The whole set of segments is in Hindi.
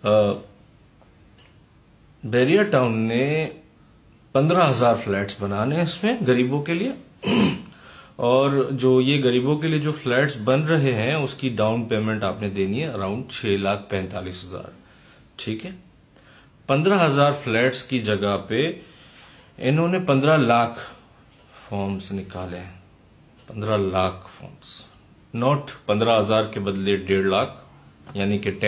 बहरिया टाउन ने 15,000 फ्लैट्स बनाने हैं इसमें गरीबों के लिए और जो ये गरीबों के लिए जो फ्लैट्स बन रहे हैं उसकी डाउन पेमेंट आपने देनी है अराउंड 6,45,000। ठीक है, 15,000 फ्लैट्स की जगह पे इन्होंने 15 लाख फॉर्म्स निकाले हैं। 15 लाख फॉर्म्स, नॉट 15,000 के बदले 1.5 लाख, यानी कि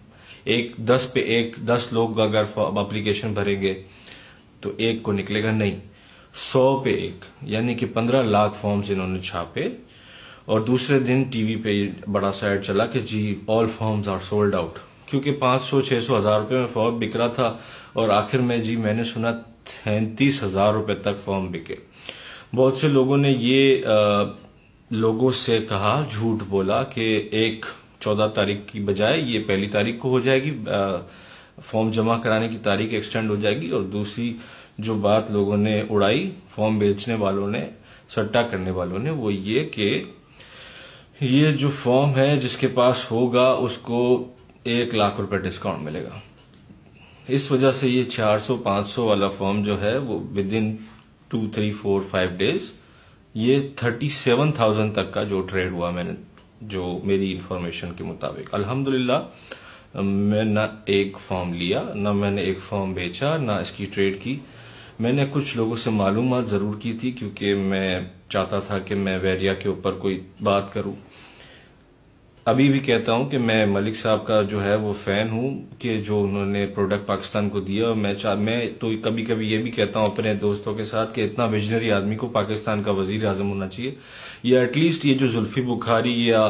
10 लोग अगर एप्लीकेशन भरेंगे तो एक को निकलेगा, नहीं 100 पे एक, यानी कि 15 लाख फॉर्म्स इन्होंने छापे। और दूसरे दिन टीवी पे बड़ा सा ऐड चला कि जी all forms are sold out, क्योंकि 500, 600, 1,000 रुपए में फॉर्म बिक रहा था और आखिर में जी मैंने सुना 33,000 रुपए तक फॉर्म बिके। बहुत से लोगों ने ये लोगों से कहा, झूठ बोला कि 14 तारीख की बजाय ये 1 तारीख को हो जाएगी, फॉर्म जमा कराने की तारीख एक्सटेंड हो जाएगी। और दूसरी जो बात लोगों ने उड़ाई, फॉर्म बेचने वालों ने, सट्टा करने वालों ने, वो ये कि ये जो फॉर्म है जिसके पास होगा उसको 1 लाख रुपए डिस्काउंट मिलेगा। इस वजह से ये 400, 500 वाला फॉर्म जो है वो विद इन 2, 3, 4, 5 डेज ये 37,000 तक का जो ट्रेड हुआ, मैंने जो मेरी इंफॉर्मेशन के मुताबिक, अल्हम्दुलिल्लाह मैं ना एक फॉर्म लिया, ना मैंने एक फॉर्म बेचा, ना इसकी ट्रेड की। मैंने कुछ लोगों से मालूमात जरूर की थी क्योंकि मैं चाहता था कि मैं बहरिया के ऊपर कोई बात करूं। अभी भी कहता हूं कि मैं मलिक साहब का जो है वो फैन हूं कि जो उन्होंने प्रोडक्ट पाकिस्तान को दिया। और मैं तो कभी कभी ये भी कहता हूं अपने दोस्तों के साथ कि इतना विजनरी आदमी को पाकिस्तान का वजीर आजम होना चाहिए, या एटलीस्ट ये जो जुल्फी बुखारी या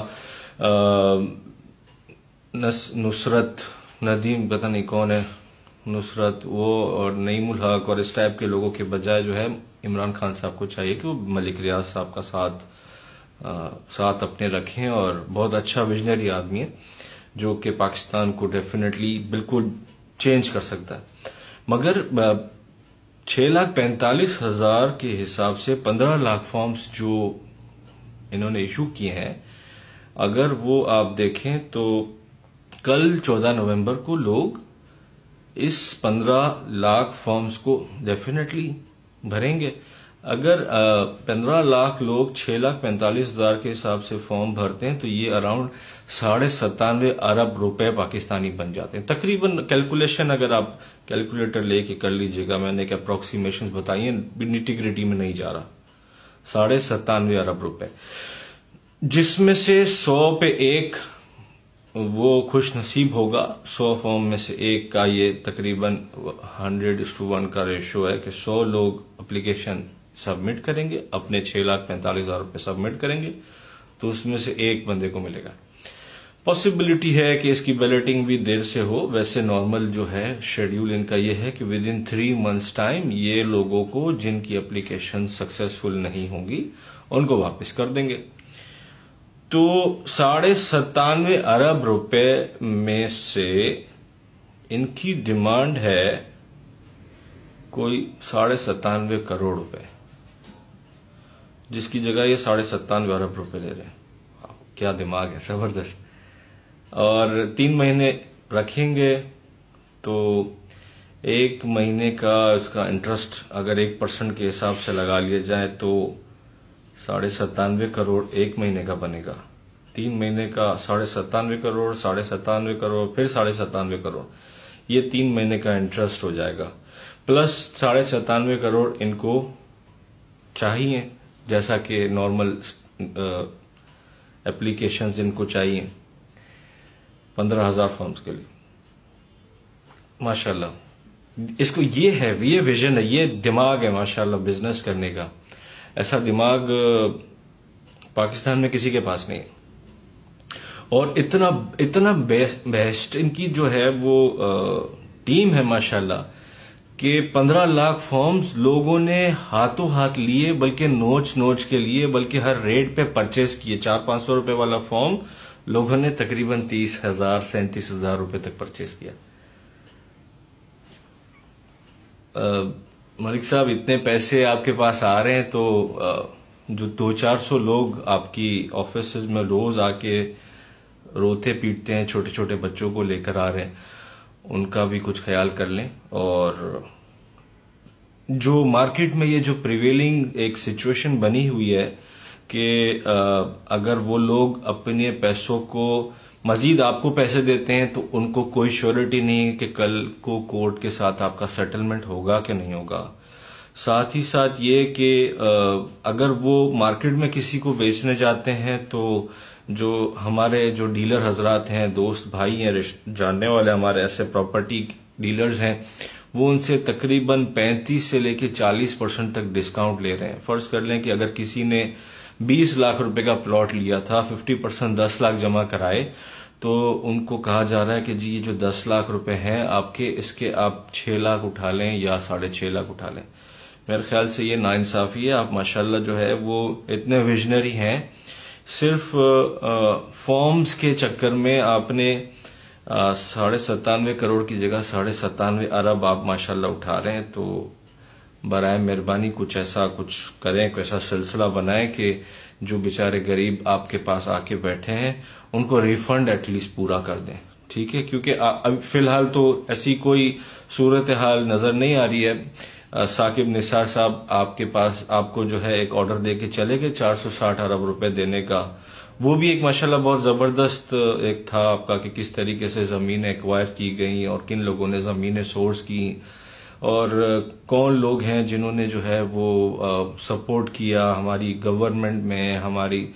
नुसरत नदीम, पता नहीं कौन है नुसरत, वो और नईमुल हक और इस टाइप के लोगों के बजाय जो है इमरान खान साहब को चाहिए कि वो मलिक रियाज साहब का साथ अपने रखें। और बहुत अच्छा विजनरी आदमी है जो कि पाकिस्तान को डेफिनेटली बिल्कुल चेंज कर सकता है। मगर 6,45,000 के हिसाब से 15 लाख फॉर्म्स जो इन्होंने इशू किए हैं, अगर वो आप देखें तो कल 14 नवंबर को लोग इस 15 लाख फॉर्म्स को डेफिनेटली भरेंगे। अगर 15 लाख लोग 6,45,000 के हिसाब से फॉर्म भरते हैं तो ये अराउंड 97.5 अरब रुपए पाकिस्तानी बन जाते हैं तकरीबन। कैलकुलेशन अगर आप कैलकुलेटर लेके कर लीजिएगा, मैंने एक अप्रोक्सीमेशन बताई है, निटिग्रिटी में नहीं जा रहा, 97.5 अरब रुपए, जिसमें से 100 पे एक वो खुश नसीब होगा। 100 फॉर्म में से एक का ये तकरीबन 100:1 का रेशो है कि 100 लोग एप्लीकेशन सबमिट करेंगे, अपने 6,45,000 रुपए सबमिट करेंगे, तो उसमें से एक बंदे को मिलेगा। पॉसिबिलिटी है कि इसकी बैलेटिंग भी देर से हो। वैसे नॉर्मल जो है शेड्यूल इनका ये है कि विद इन 3 मंथ्स टाइम ये लोगों को जिनकी एप्लीकेशन सक्सेसफुल नहीं होंगी उनको वापस कर देंगे। तो 97.5 अरब रुपए में से इनकी डिमांड है कोई 97.5 करोड़ रुपए, जिसकी जगह ये 97.5 अरब रुपए ले रहे हैं। क्या दिमाग है, जबरदस्त। और 3 महीने रखेंगे तो 1 महीने का इसका इंटरेस्ट अगर 1% के हिसाब से लगा लिया जाए तो 97.5 करोड़ 1 महीने का बनेगा। 3 महीने का 97.5 करोड़, 97.5 करोड़, फिर 97.5 करोड़, ये 3 महीने का इंटरेस्ट हो जाएगा। प्लस 97.5 करोड़ इनको चाहिए, जैसा कि नॉर्मल एप्लीकेशंस इनको चाहिए 15,000 फॉर्म्स के लिए। माशाल्लाह, इसको ये है, ये विजन है, ये दिमाग है माशाल्लाह बिजनेस करने का। ऐसा दिमाग पाकिस्तान में किसी के पास नहीं है। और इतना बेस्ट इनकी जो है वो टीम है माशाल्लाह कि 15 लाख फॉर्म्स लोगों ने हाथों हाथ लिए, बल्कि नोच के लिए, बल्कि हर रेट पे परचेस किए। 400-500 रुपए वाला फॉर्म लोगों ने तकरीबन 30,000 37,000 रुपए तक परचेस किया। मलिक साहब, इतने पैसे आपके पास आ रहे हैं तो जो 200-400 लोग आपकी ऑफिस में रोज आके रोते पीटते हैं, छोटे छोटे बच्चों को लेकर आ रहे हैं, उनका भी कुछ ख्याल कर लें। और जो मार्केट में ये जो प्रिवेलिंग एक सिचुएशन बनी हुई है कि अगर वो लोग अपने पैसों को मजीद आपको पैसे देते हैं तो उनको कोई श्योरिटी नहीं है कि कल को कोर्ट के साथ आपका सेटलमेंट होगा कि नहीं होगा। साथ ही साथ ये कि अगर वो मार्केट में किसी को बेचने जाते हैं तो जो हमारे जो डीलर हजरात हैं, दोस्त भाई हैं, जानने वाले हमारे ऐसे प्रॉपर्टी डीलर्स हैं, वो उनसे तकरीबन 35 से लेके 40% तक डिस्काउंट ले रहे हैं। फर्ज कर लें कि अगर किसी ने 20 लाख रुपए का प्लॉट लिया था, 50% 10 लाख जमा कराए, तो उनको कहा जा रहा है कि जी ये जो 10 लाख रुपए हैं आपके, इसके आप 6 लाख उठा लें या 6.5 लाख उठा लें। मेरे ख्याल से ये नाइंसाफी है। आप माशाल्लाह जो है वो इतने विजनरी हैं, सिर्फ फॉर्म्स के चक्कर में आपने 97.5 करोड़ की जगह 97.5 अरब आप माशाल्लाह उठा रहे हैं। तो बराए मेहरबानी कुछ ऐसा कुछ करें, कोई ऐसा सिलसिला बनाएं कि जो बेचारे गरीब आपके पास आके बैठे हैं उनको रिफंड एटलीस्ट पूरा कर दें, ठीक है। क्योंकि अब फिलहाल तो ऐसी कोई सूरत हाल नजर नहीं आ रही है। साकिब निसार साहब आपके पास आपको जो है एक ऑर्डर दे के चले गए 460 अरब रुपए देने का। वो भी एक माशाल्लाह बहुत जबरदस्त एक था आपका कि किस तरीके से जमीनें एक्वायर की गई और किन लोगों ने जमीनें सोर्स की और कौन लोग हैं जिन्होंने जो है वो सपोर्ट किया हमारी गवर्नमेंट में, हमारी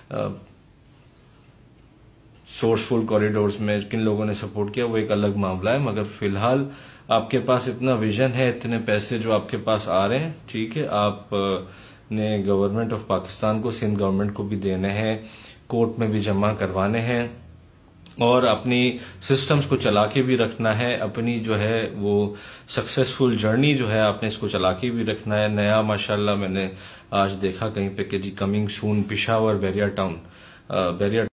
सोर्सफुल कॉरिडोर्स में किन लोगों ने सपोर्ट किया, वो एक अलग मामला है। मगर फिलहाल आपके पास इतना विजन है, इतने पैसे जो आपके पास आ रहे हैं, ठीक है, आप ने गवर्नमेंट ऑफ पाकिस्तान को, सिंध गवर्नमेंट को भी देने हैं, कोर्ट में भी जमा करवाने हैं और अपनी सिस्टम्स को चला के भी रखना है। अपनी जो है वो सक्सेसफुल जर्नी जो है आपने इसको चला के भी रखना है। नया माशाल्लाह मैंने आज देखा कहीं पे कि जी coming soon Peshawar Bairia town, Bairiya